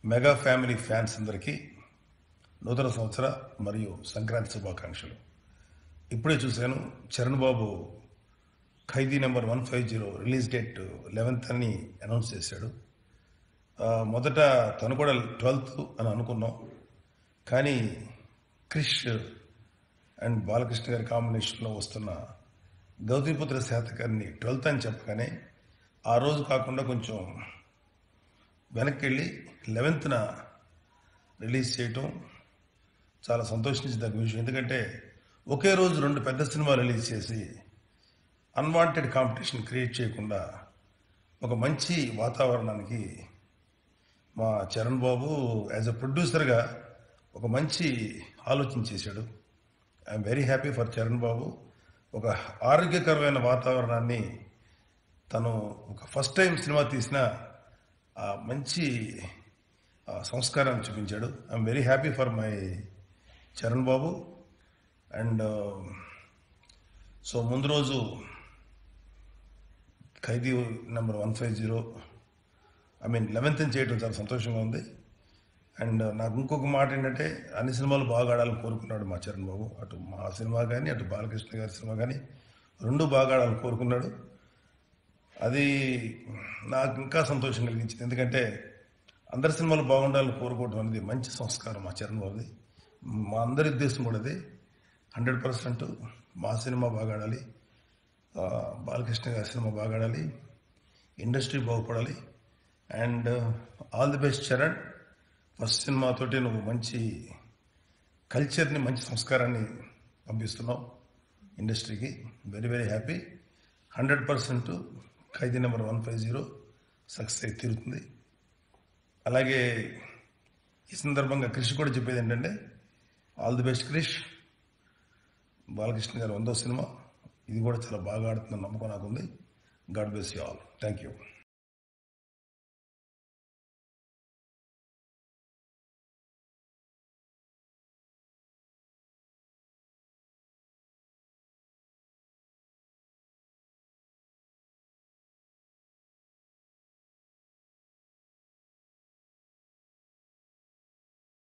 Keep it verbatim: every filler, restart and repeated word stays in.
Mega family fans అందరికీ నూతన సంవత్సర మరియు సంక్రాంతి శుభాకాంక్షలు. ఇప్పుడే చూశాను Charan Babu Khaidi number one five zero release date eleventh అని అనౌన్స్ చేశాడు. మొదట తను కూడా ట్వెల్త్ అని అనుకున్నాం, కానీ క్రిష్ అండ్ బాలకృష్ణ గారి కాంబినేషన్లో వస్తున్న గౌతమిపుత్ర శాతకర్ణి ట్వెల్త్ అని చెప్పగానే ఆ రోజు కాకుండా కొంచెం వెనక్కి వెళ్ళి లెవెన్త్న రిలీజ్ చేయటం చాలా సంతోషించదగ్గ విషయం. ఎందుకంటే ఒకే రోజు రెండు పెద్ద సినిమాలు రిలీజ్ చేసి అన్వాంటెడ్ కాంపిటీషన్ క్రియేట్ చేయకుండా ఒక మంచి వాతావరణానికి మా చరణ్ బాబు యాజ్ అ ప్రొడ్యూసర్గా ఒక మంచి ఆలోచన చేశాడు. I'm very happy for Charan Babu. ఒక ఆరోగ్యకరమైన వాతావరణాన్ని తను ఒక ఫస్ట్ టైం సినిమా తీసిన మంచి సంస్కారాన్ని చూపించాడు. I'm very happy for my Charan Babu. And so ముందు రోజు Khaidi number one five zero I mean eleventh చేయడం చాలా సంతోషంగా ఉంది. అండ్ నాకు ఇంకొక మాట ఏంటంటే అన్ని సినిమాలు బాగా ఆడాలని కోరుకున్నాడు మా చరణ్ బాబు. అటు మా సినిమా కానీ అటు బాలకృష్ణ గారి సినిమా కానీ రెండు బాగా ఆడాలని కోరుకున్నాడు. అది నాకు ఇంకా సంతోషం కలిగించింది. ఎందుకంటే అందరి సినిమాలు బాగుండాలని కోరుకోవడం అనేది మంచి సంస్కారం మా చరణ్ బాబుది. మా అందరి ఉద్దేశం కూడా అది. హండ్రెడ్ పర్సెంట్ మా సినిమా బాగా ఆడాలి, బాలకృష్ణ గారి సినిమా బాగా ఆడాలి, ఇండస్ట్రీ బాగుపడాలి. And all the best Charan. First సినిమాతోటి నువ్వు మంచి కల్చర్ని, మంచి సంస్కారాన్ని పంపిస్తున్నావు ఇండస్ట్రీకి. Very very happy. Hundred percent Khaidi number one five zero success అయి తీరుతుంది. అలాగే ఈ సందర్భంగా క్రిష్ కూడా చెప్పేది ఏంటంటే all the best Krish. Balakrishna garu వందో సినిమా, ఇది కూడా చాలా బాగా ఆడుతున్న నమ్మకం నాకుంది. God bless you all. Thank you.